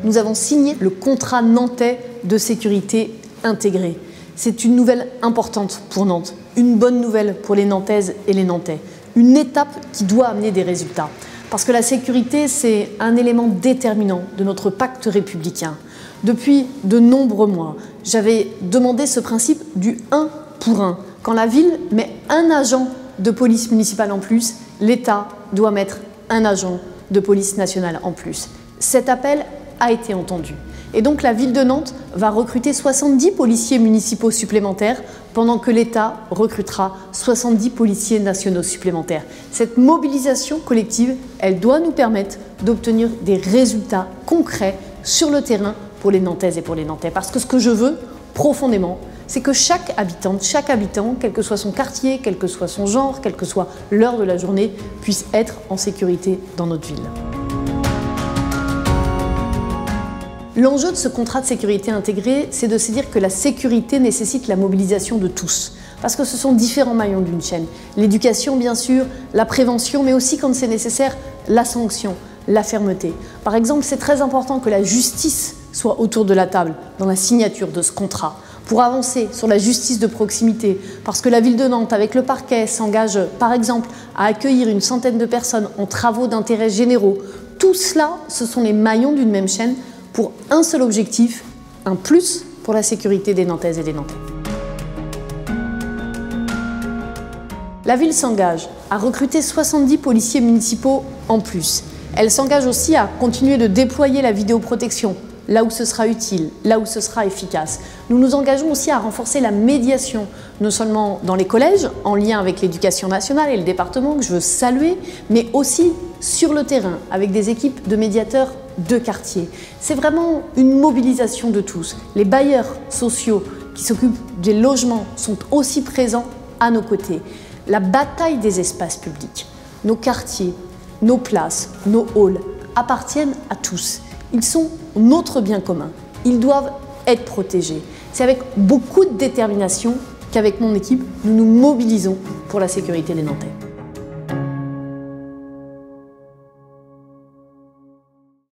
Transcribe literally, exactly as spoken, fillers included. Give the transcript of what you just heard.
nous avons signé le contrat nantais de sécurité intégrée. C'est une nouvelle importante pour Nantes, une bonne nouvelle pour les Nantaises et les Nantais, une étape qui doit amener des résultats. Parce que la sécurité, c'est un élément déterminant de notre pacte républicain. Depuis de nombreux mois, j'avais demandé ce principe du un pour un. Quand la ville met un agent de police municipale en plus, l'État doit mettre un agent de police nationale en plus. Cet appel a été entendu. Et donc la ville de Nantes va recruter soixante-dix policiers municipaux supplémentaires pendant que l'État recrutera soixante-dix policiers nationaux supplémentaires. Cette mobilisation collective, elle doit nous permettre d'obtenir des résultats concrets sur le terrain pour les Nantaises et pour les Nantais. Parce que ce que je veux profondément, c'est que chaque habitante, chaque habitant, quel que soit son quartier, quel que soit son genre, quelle que soit l'heure de la journée, puisse être en sécurité dans notre ville. L'enjeu de ce contrat de sécurité intégré, c'est de se dire que la sécurité nécessite la mobilisation de tous. Parce que ce sont différents maillons d'une chaîne. L'éducation, bien sûr, la prévention, mais aussi, quand c'est nécessaire, la sanction, la fermeté. Par exemple, c'est très important que la justice soit autour de la table dans la signature de ce contrat pour avancer sur la justice de proximité. Parce que la ville de Nantes, avec le parquet, s'engage, par exemple, à accueillir une centaine de personnes en travaux d'intérêt généraux. Tout cela, ce sont les maillons d'une même chaîne pour un seul objectif, un plus pour la sécurité des Nantaises et des Nantais. La ville s'engage à recruter soixante-dix policiers municipaux en plus. Elle s'engage aussi à continuer de déployer la vidéoprotection, là où ce sera utile, là où ce sera efficace. Nous nous engageons aussi à renforcer la médiation, non seulement dans les collèges, en lien avec l'éducation nationale et le département que je veux saluer, mais aussi sur le terrain, avec des équipes de médiateurs de quartier. C'est vraiment une mobilisation de tous. Les bailleurs sociaux qui s'occupent des logements sont aussi présents à nos côtés. La bataille des espaces publics, nos quartiers, nos places, nos halls appartiennent à tous. Ils sont notre bien commun. Ils doivent être protégés. C'est avec beaucoup de détermination qu'avec mon équipe, nous nous mobilisons pour la sécurité des Nantais.